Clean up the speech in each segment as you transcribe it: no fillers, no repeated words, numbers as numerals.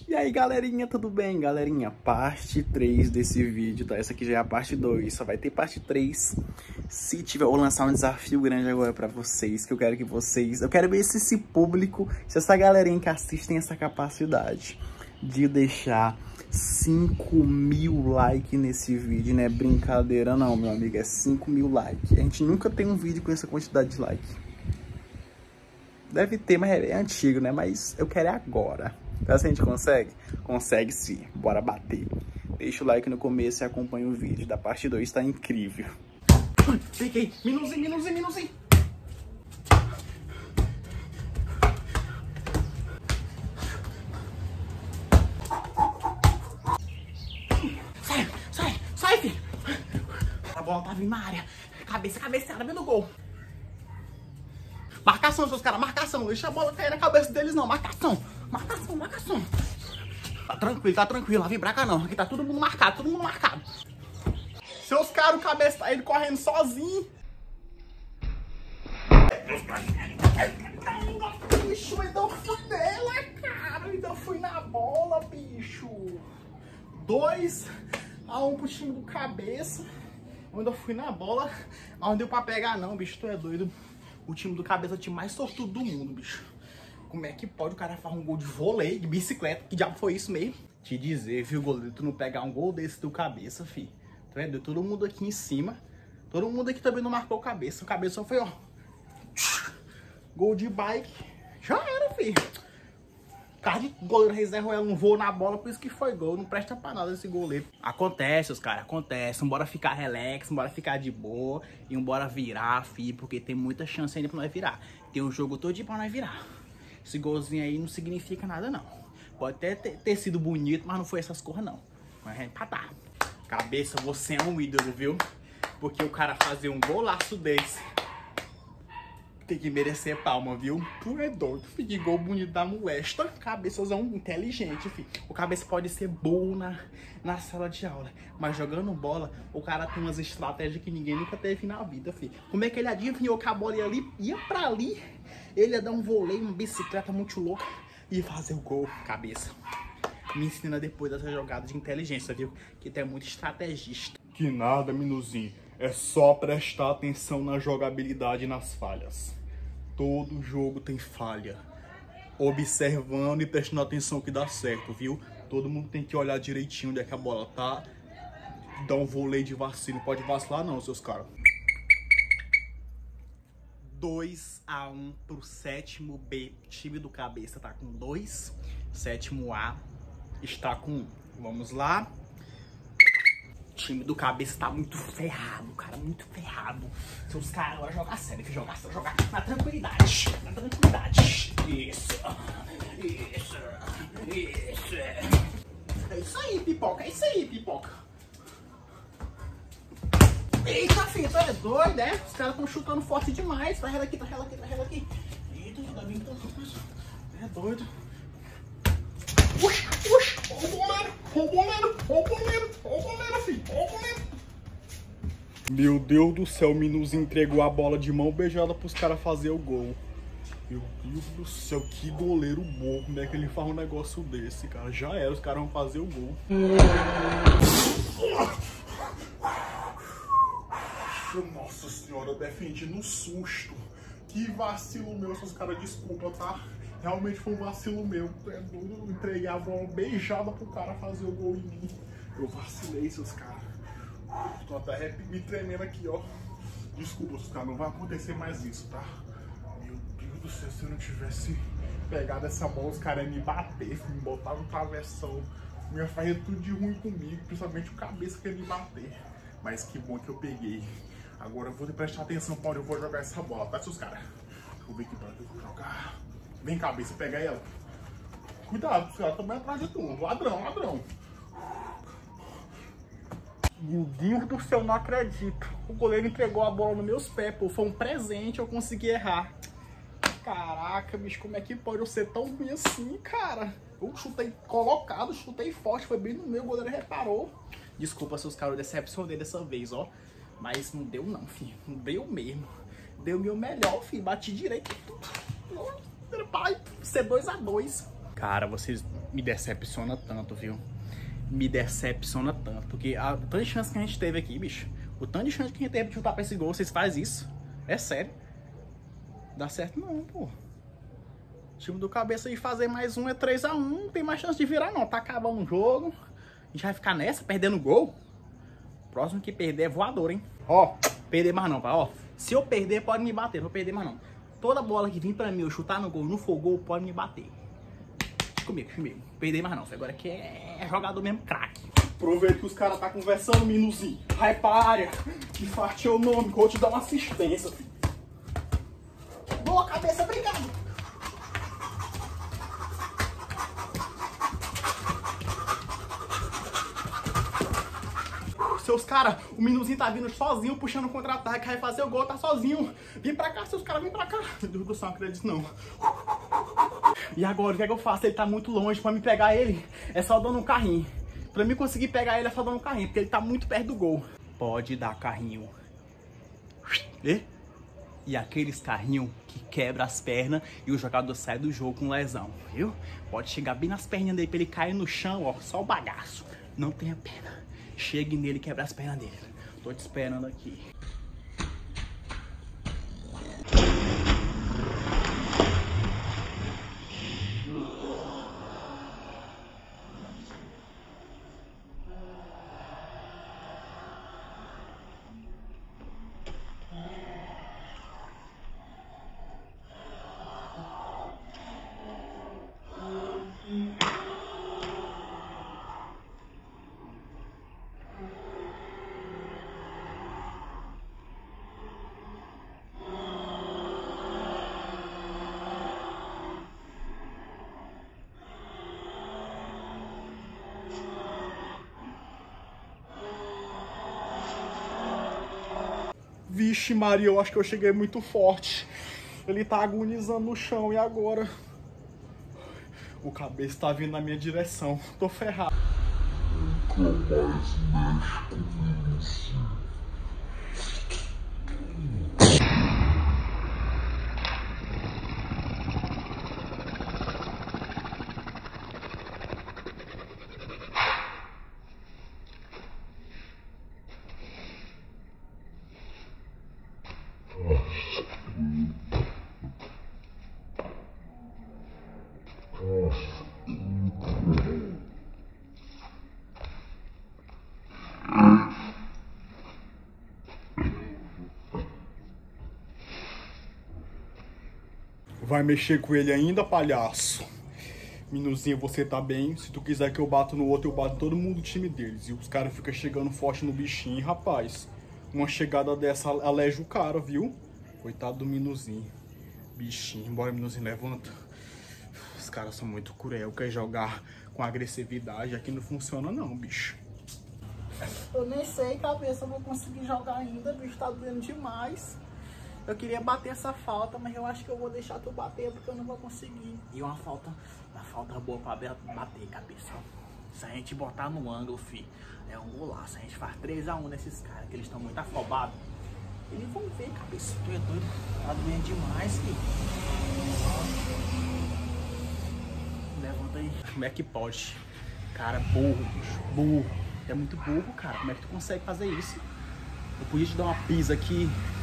E aí galerinha, tudo bem? Galerinha, parte 3 desse vídeo, tá? Essa aqui já é a parte 2, só vai ter parte 3 se tiver. Eu vou lançar um desafio grande agora pra vocês, que eu quero que vocês... Eu quero ver se esse público, se essa galerinha que assiste tem essa capacidade de deixar 5.000 likes nesse vídeo. Não é brincadeira não, meu amigo, é 5.000 likes. A gente nunca tem um vídeo com essa quantidade de likes. Deve ter, mas é antigo, né? Mas eu quero é agora. Será que a gente consegue? Consegue sim. Bora bater. Deixa o like no começo e acompanha o vídeo. Da parte 2 tá incrível. Peguei. Minuzinho. Sai, filho. A bola tava na área. Cabeceada, vendo o gol. Marcação, seus caras, marcação. Deixa a bola cair na cabeça deles, não. Marcação. Tá tranquilo. Lá vem pra cá, não. Aqui tá todo mundo marcado, Seus caras, o cabeça tá indo correndo sozinho. Bicho, ainda fui nela, cara. Ainda fui na bola, bicho. 2-1 pro time do cabeça. Eu ainda fui na bola. Mas não deu pra pegar, não, bicho. Tu é doido. O time do cabeça é o time mais sortudo do mundo, bicho. Como é que pode o cara fazer um gol de vôlei, de bicicleta? Que diabo foi isso mesmo? Te dizer, viu, goleiro, tu não pegar um gol desse do cabeça, fi. Tu é doido? Todo mundo aqui em cima. Todo mundo aqui também não marcou o cabeça. O cabeça só foi, ó. Gol de bike. Já era, fi. Cara de goleiro reserva, ela não voou na bola, por isso que foi gol. Não presta pra nada esse goleiro. Acontece, os caras, acontece. Bora ficar relax, bora ficar de boa. E bora virar, fi, porque tem muita chance ainda pra nós virar. Tem um jogo todo pra nós virar. Esse golzinho aí não significa nada, não. Pode até ter sido bonito, mas não foi essas cores, não. Mas é empatar. Cabeça, você é um ídolo, viu? Porque o cara fazer um golaço desse tem que merecer palma, viu? Tu é doido, filho. Que gol bonito da molesta. Cabeçazão inteligente, filho. O cabeça pode ser bom na sala de aula, mas jogando bola, o cara tem umas estratégias que ninguém nunca teve na vida, filho. Como é que ele adivinhou que a bola ia pra ali? Ele ia dar um voleio, uma bicicleta muito louca e fazer o gol, cabeça. Me ensina depois dessa jogada de inteligência, viu? Que tu é muito estrategista. Que nada, Minuzinho. É só prestar atenção na jogabilidade e nas falhas. Todo jogo tem falha. Observando e prestando atenção que dá certo, viu? Todo mundo tem que olhar direitinho onde é que a bola tá. Dar um voleio de vacilo. Não pode vacilar não, seus caras. 2-1 pro 7º B. Time do cabeça tá com 2. 7º A está com 1. Vamos lá. O time do cabeça tá muito ferrado, cara. Muito ferrado. Seus caras vão jogar sério. Jogar na tranquilidade. Isso. É isso aí, pipoca. Eita, filho, tu é doido, né? Os caras estão chutando forte demais. Tá rela aqui. Eita, tá vindo tanto. É doido. Puxa. Ó o goleiro, filho. Meu Deus do céu, o Minuzinho entregou a bola de mão beijada pros caras fazer o gol. Meu Deus do céu, que goleiro bom. Como é que ele faz um negócio desse, cara? Já era, os caras vão fazer o gol. Nossa senhora, eu defendi no susto. Que vacilo meu, seus caras, desculpa, tá? Realmente foi um vacilo meu. É doido, eu entreguei a bola beijada pro cara fazer o gol em mim. Eu vacilei, seus caras. Tô até me tremendo aqui, ó. Desculpa, seus caras, não vai acontecer mais isso, tá? Meu Deus do céu, se eu não tivesse pegado essa bola, os caras iam me bater, me botar no travessão. Ia fazer tudo de ruim comigo, principalmente o cabeça que ia me bater. Mas que bom que eu peguei. Agora eu vou prestar atenção pra onde eu vou jogar essa bola, tá, seus caras? Vou ver aqui pra onde eu vou jogar. Vem, cabeça, pega ela. Cuidado, os caras estão bem atrás de tu. Ladrão. Meu Deus do céu, não acredito. O goleiro entregou a bola nos meus pés, pô. Foi um presente, eu consegui errar. Caraca, bicho, como é que pode eu ser tão ruim assim, cara? Eu chutei colocado, chutei forte, foi bem no meu, o goleiro reparou. Desculpa se os caras decepcionei dessa vez, ó. Mas não deu não, filho. Não deu mesmo. Deu o meu melhor, filho. Bati direito. Pai, ser 2-2. Cara, vocês me decepcionam tanto, viu? Me decepciona tanto. Porque o tanto de chance que a gente teve aqui, bicho. O tanto de chance que a gente teve de chutar pra esse gol, vocês fazem isso? É sério? Dá certo não, pô. O time do Cabeça de fazer mais um é 3-1. Não tem mais chance de virar, não. Tá acabando o jogo. A gente vai ficar nessa, perdendo gol. Próximo que perder é voador, hein? Ó, perder mais não, pá. Ó, se eu perder, pode me bater. Não vou perder mais não. Toda bola que vir pra mim, eu chutar no gol, não for gol, pode me bater. Comigo. Perder mais não. Agora aqui é jogador mesmo craque. Aproveita que os caras tá conversando, Minuzinho. Vai pra área. Que farte é o nome, que eu vou te dar uma assistência, filho. Boa, Cabeça, obrigado. Seus caras, o Minuzinho tá vindo sozinho, puxando o contra-ataque, vai fazer o gol, tá sozinho. Vem pra cá, seus caras, vem pra cá. Meu Deus do céu, não acredito não. E agora, o que é que eu faço? Ele tá muito longe, pra me pegar ele, é só dando um carrinho. Pra mim conseguir pegar ele, é só dando um carrinho, porque ele tá muito perto do gol. Pode dar carrinho. E aqueles carrinhos que quebra as pernas e o jogador sai do jogo com lesão, viu? Pode chegar bem nas perninhas dele pra ele cair no chão, ó, só o bagaço. Não tenha pena. Chegue nele e quebra as pernas dele. Tô te esperando aqui. Vixe Maria, eu acho que eu cheguei muito forte. Ele tá agonizando no chão e agora? O Cabeça tá vindo na minha direção. Tô ferrado. Nunca mais mexe comigo. Vai mexer com ele ainda, palhaço? Minuzinho, você tá bem? Se tu quiser que eu bato no outro, eu bato todo mundo do time deles. E os caras ficam chegando forte no bichinho, rapaz. Uma chegada dessa aleja o cara, viu? Coitado do Minuzinho. Bichinho, bora, Minuzinho, levanta. Os caras são muito cruel, quer jogar com agressividade. Aqui não funciona não, bicho. Eu nem sei, Cabeça, eu vou conseguir jogar ainda, bicho, tá doendo demais. Eu queria bater essa falta, mas eu acho que eu vou deixar tu bater porque eu não vou conseguir. E uma falta boa pra bater, Cabeça. Se a gente botar no ângulo, fi, é um golaço. A gente faz 3-1 nesses caras, que eles estão muito afobados. Eles vão ver, Cabeça. Tu é doido, tá doendo demais, fi. Levanta aí. Como é que pode? Cara, burro, bicho, burro. É muito burro, cara. Como é que tu consegue fazer isso? Eu podia te dar uma pisa aqui.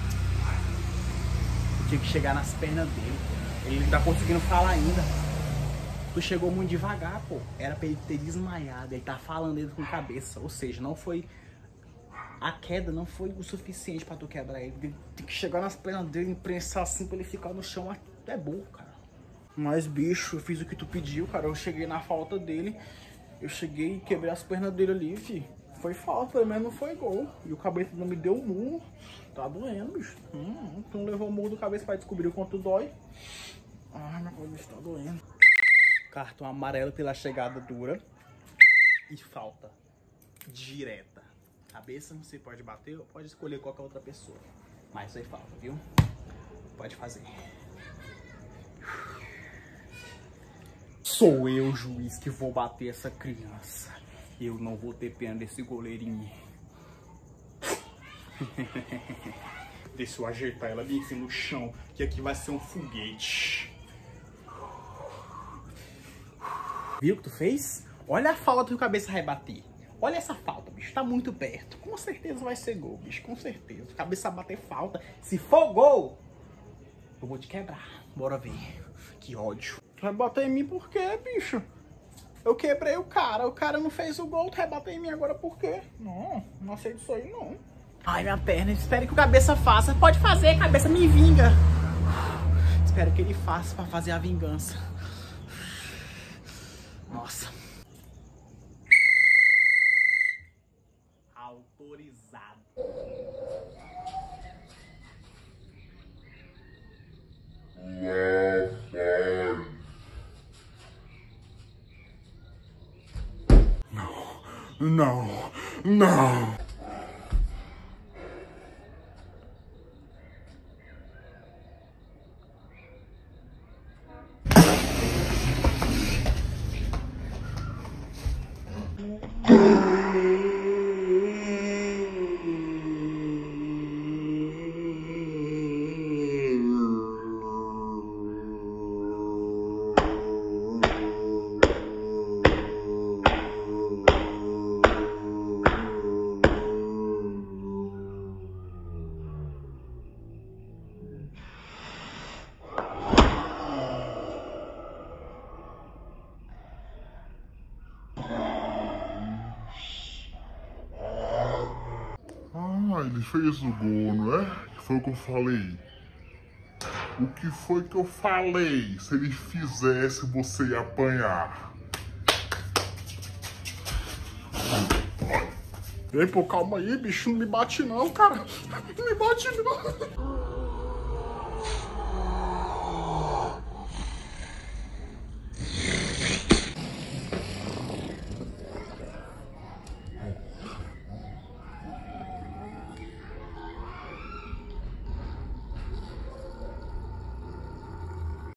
Tinha que chegar nas pernas dele. Ele não tá conseguindo falar ainda. Tu chegou muito devagar, pô. Era pra ele ter desmaiado. Ele tá falando ele com Cabeça. Ou seja, não foi... A queda não foi o suficiente pra tu quebrar ele. Tem que chegar nas pernas dele, imprensar assim pra ele ficar no chão. É burro, cara. Mas, bicho, eu fiz o que tu pediu, cara. Eu cheguei na falta dele. Eu cheguei e quebrei as pernas dele ali, fi. Foi falta, pelo menos não foi gol. E o Cabeça não me deu um murro. Tá doendo, bicho. Tu não levou o murro do Cabeça pra descobrir o quanto dói. Ai, meu Deus, tá doendo. Cartão amarelo pela chegada dura. E falta direta. Cabeça você pode bater ou pode escolher qualquer outra pessoa. Mas aí falta, viu? Pode fazer. Sou eu, juiz, que vou bater essa criança. Eu não vou ter pena desse goleirinho. Deixa eu ajeitar ela bem assim no chão, que aqui vai ser um foguete. Viu o que tu fez? Olha a falta que o Cabeça vai bater. Olha essa falta, bicho. Tá muito perto. Com certeza vai ser gol, bicho. Com certeza. O Cabeça bater falta. Se for gol, eu vou te quebrar. Bora ver. Que ódio. Tu vai bater em mim por quê, bicho? Eu quebrei o cara não fez o gol, tu vai bater em mim agora por quê? Não aceito isso aí, não. Ai, minha perna, espero que o Cabeça faça. Pode fazer, Cabeça, me vinga. Espero que ele faça pra fazer a vingança. Nossa. Autorizado. Não, não. Ah, ele fez o gol, não é? Que foi o que eu falei. O que foi que eu falei? Se ele fizesse, você ia apanhar. Ei, pô, calma aí, bicho. Não me bate não, cara. Não me bate não.